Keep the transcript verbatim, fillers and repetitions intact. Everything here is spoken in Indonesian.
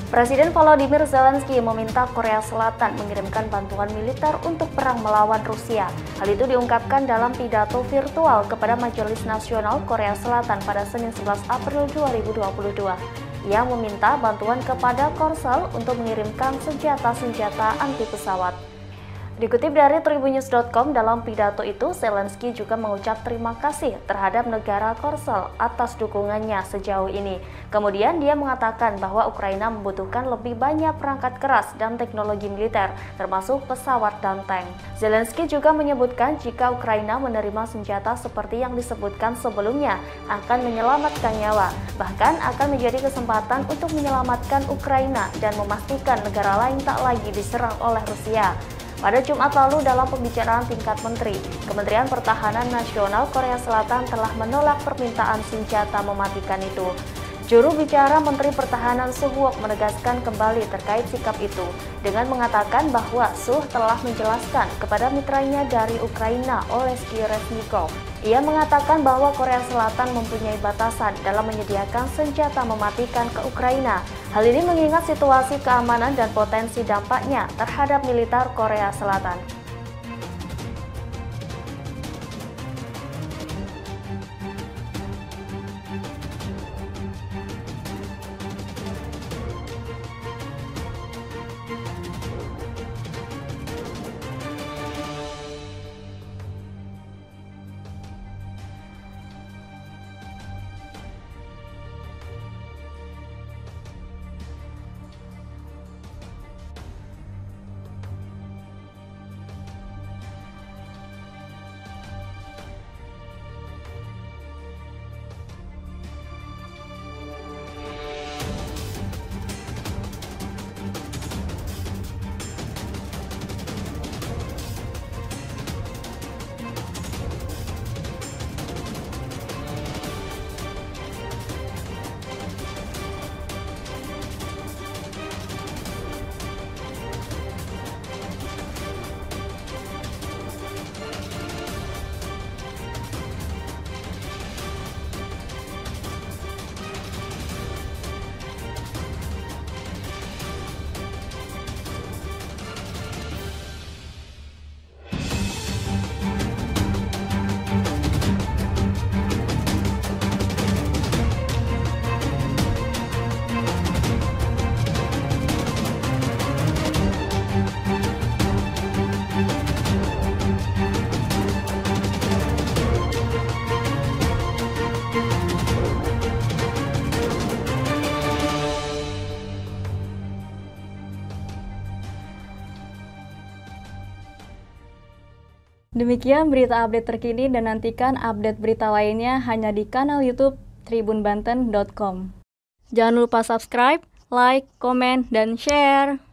Presiden Volodymyr Zelensky meminta Korea Selatan mengirimkan bantuan militer untuk perang melawan Rusia. Hal itu diungkapkan dalam pidato virtual kepada Majelis Nasional Korea Selatan pada Senin sebelas April dua ribu dua puluh dua. Ia meminta bantuan kepada Korsel untuk mengirimkan senjata-senjata anti pesawat. Dikutip dari tribunnews dot com, dalam pidato itu Zelensky juga mengucap terima kasih terhadap negara Korsel atas dukungannya sejauh ini. Kemudian dia mengatakan bahwa Ukraina membutuhkan lebih banyak perangkat keras dan teknologi militer, termasuk pesawat dan tank. Zelensky juga menyebutkan jika Ukraina menerima senjata seperti yang disebutkan sebelumnya akan menyelamatkan nyawa, bahkan akan menjadi kesempatan untuk menyelamatkan Ukraina dan memastikan negara lain tak lagi diserang oleh Rusia. Pada Jumat lalu dalam pembicaraan tingkat menteri, Kementerian Pertahanan Nasional Korea Selatan telah menolak permintaan senjata mematikan itu. Juru bicara Menteri Pertahanan Suh-wook menegaskan kembali terkait sikap itu dengan mengatakan bahwa Suh telah menjelaskan kepada mitranya dari Ukraina, Oleksiy Reznikov. Ia mengatakan bahwa Korea Selatan mempunyai batasan dalam menyediakan senjata mematikan ke Ukraina. Hal ini mengingat situasi keamanan dan potensi dampaknya terhadap militer Korea Selatan. Demikian berita update terkini dan nantikan update berita lainnya hanya di kanal YouTube tribun banten dot com. Jangan lupa subscribe, like, komen, dan share.